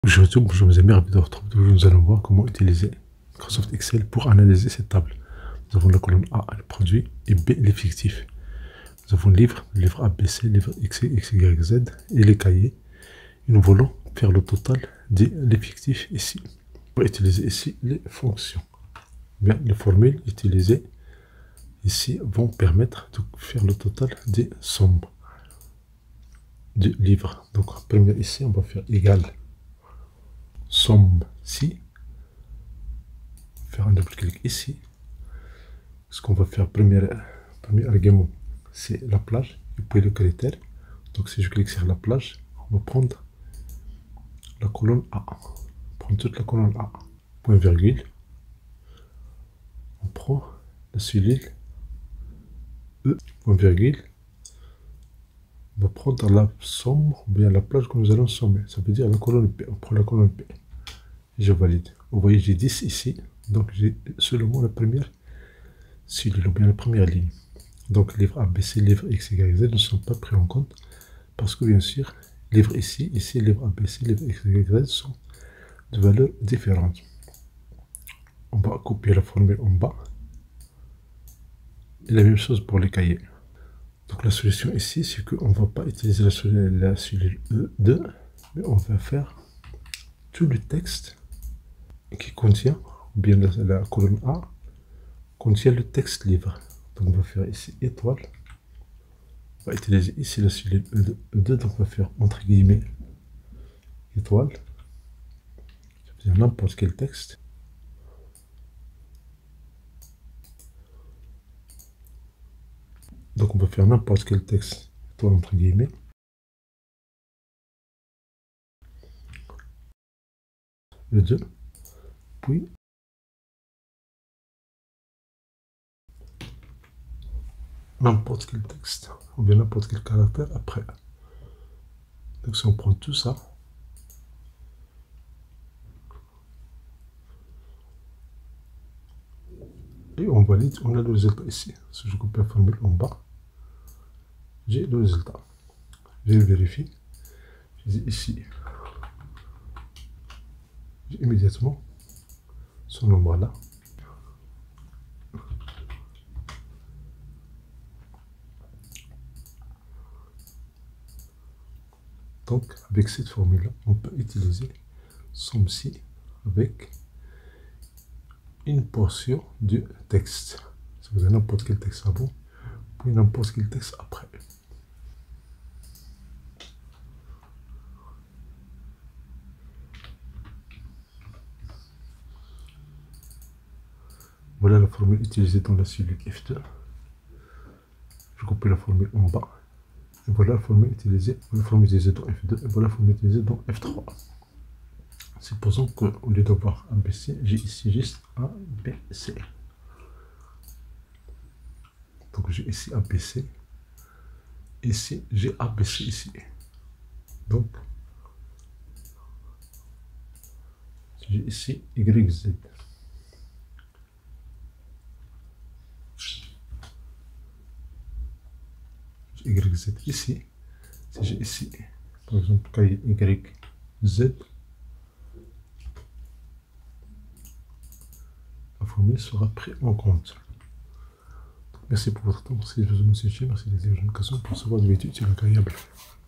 Bonjour mes amis, ravi de vous retrouver. Nous allons voir comment utiliser Microsoft Excel pour analyser cette table. Nous avons la colonne A, le produit, et B, l'effectif. Nous avons le livre A, B, C, livre X, X, Y, Z, et les cahiers. Et nous voulons faire le total de l'effectif ici. On va utiliser ici les fonctions. Bien, les formules utilisées ici vont permettre de faire le total des sommes du livre. Donc, première ici, on va faire égal somme ci, faire un double clic ici. Ce qu'on va faire, premier argument, c'est la plage, et puis le critère. Donc si je clique sur la plage, on va prendre la colonne A, prendre toute la colonne A, point virgule, on prend la cellule E, point virgule, on va prendre la somme, ou bien la plage que nous allons sommer, ça veut dire la colonne P, on prend la colonne P. Je valide. Vous voyez, j'ai 10 ici, donc j'ai seulement la première cellule, ou bien la première ligne. Donc, livre A, B, C, livre X, Y, Z ne sont pas pris en compte, parce que bien sûr, livre ici, livre A, B, C, livre X, Y, Z sont de valeurs différentes. On va copier la formule en bas. Et la même chose pour les cahiers. Donc, la solution ici, c'est qu'on ne va pas utiliser la cellule E2, mais on va faire tout le texte qui contient, ou bien la colonne A, contient le texte livre. Donc on va faire ici étoile. On va utiliser ici la cellule E2, donc on va faire entre guillemets étoile. Ça veut dire n'importe quel texte. Donc on peut faire n'importe quel texte, étoile entre guillemets. E2, puis n'importe quel texte, ou bien n'importe quel caractère après. Donc si on prend tout ça, et on valide, on a le résultat ici. Si je copie la formule en bas, j'ai le résultat. Je vérifie. Je dis ici, j'ai immédiatement ce nombre-là. Donc, avec cette formule-là, on peut utiliser somme-ci avec une portion du texte. Ça veut dire n'importe quel texte avant, puis n'importe quel texte après. Voilà la formule utilisée dans la cellule F2. Je copie la formule en bas. Et voilà la formule utilisée dans F2. Et voilà la formule utilisée dans F3. Supposons qu'au lieu d'avoir ABC, j'ai ici juste ABC. Donc j'ai ici ABC. Ici, j'ai ABC ici. Donc, j'ai ici YZ. YZ ici. Si j'ai ici, par exemple, cahier YZ, la formule sera prise en compte. Donc, merci pour votre temps, merci de vous merci de la question pour savoir de l'étude sur le cahier.